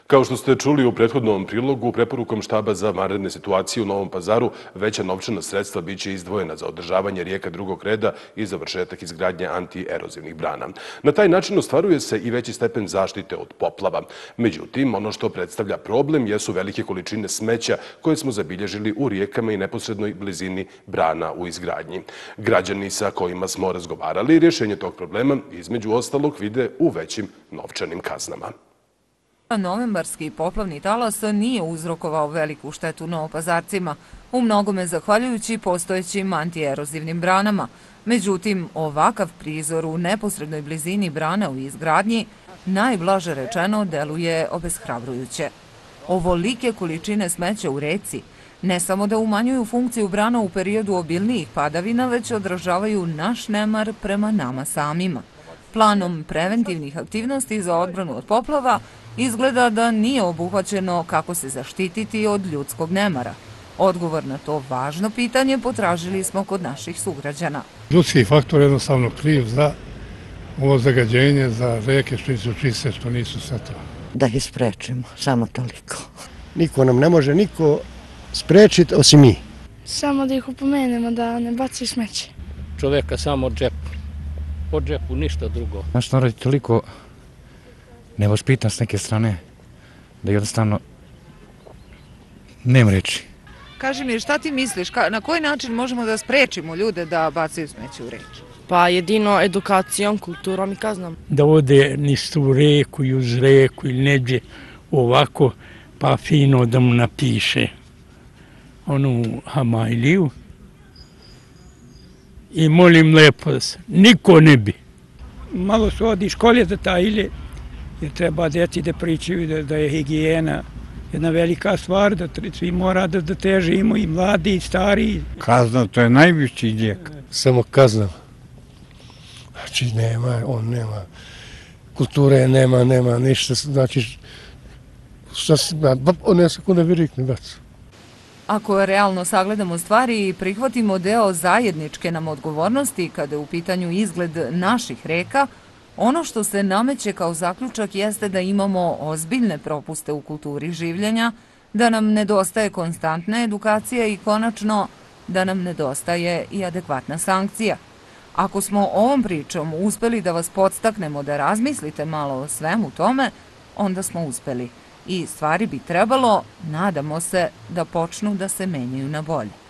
Kao što ste čuli u prethodnom prilogu, preporukom štaba za vanredne situacije u Novom Pazaru, veća novčana sredstva biće izdvojena za održavanje rijeka drugog reda i završetak izgradnje antierozivnih brana. Na taj način ostvaruje se i veći stepen zaštite od poplava. Međutim, ono što predstavlja problem jesu velike količine smeća koje smo zabilježili u rijekama i neposrednoj blizini brana u izgradnji. Građani sa kojima smo razgovarali rješenje tog problema između ostalog vide u većim novčanim kaznama. Novembarski poplavni talas nije uzrokovao veliku štetu Novopazarcima, u mnogome zahvaljujući postojećim antierozivnim branama. Međutim, ovakav prizor u neposrednoj blizini brana u izgradnji, najblaže rečeno, deluje obeshrabrujuće. Ovolike količine smeća u reci ne samo da umanjuju funkciju brana u periodu obilnijih padavina, već odražavaju naš nemar prema nama samima. Planom preventivnih aktivnosti za odbranu od poplava izgleda da nije obuhvaćeno kako se zaštititi od ljudskog nemara. Odgovor na to važno pitanje potražili smo kod naših sugrađana. Ljudski faktor je jednostavno kriv za ovo zagađenje, za reke što nisu čiste, što nisu sve to. Da ih sprečimo, samo toliko. Niko nam ne može sprečiti osim mi. Samo da ih upomenemo da ne baci smeće. Čoveka samo od džepu, ništa drugo. Naš narod je toliko nevaspitan s neke strane da jednostavno nema reči. Kaži mi, šta ti misliš, na koji način možemo da sprečimo ljude da bacaju smeće u reke? Pa jedino edukacijom, kulturom i kaznom. Da ode niz tu reku i uz reku ili neđe ovako, pa fino da mu napiše onu hamajliju i molim lepo da se niko ne bi. Malo su od škole zatajili, jer treba djeci da pričaju da je higijena jedna velika stvar, da svi mora da težimo, i mladi i stari. Kazna, to je najviši lijek. Samo kazna. Znači on nema kulture, nema ništa, znači one sekunde virikne bacu. Ako realno sagledamo stvari i prihvatimo deo zajedničke nam odgovornosti kada je u pitanju izgled naših reka, ono što se nameće kao zaključak jeste da imamo ozbiljne propuste u kulturi življenja, da nam nedostaje konstantna edukacija i konačno da nam nedostaje i adekvatna sankcija. Ako smo ovom pričom uspeli da vas podstaknemo da razmislite malo o svemu tome, onda smo uspeli. I stvari bi trebalo, nadamo se, da počnu da se menjaju na bolje.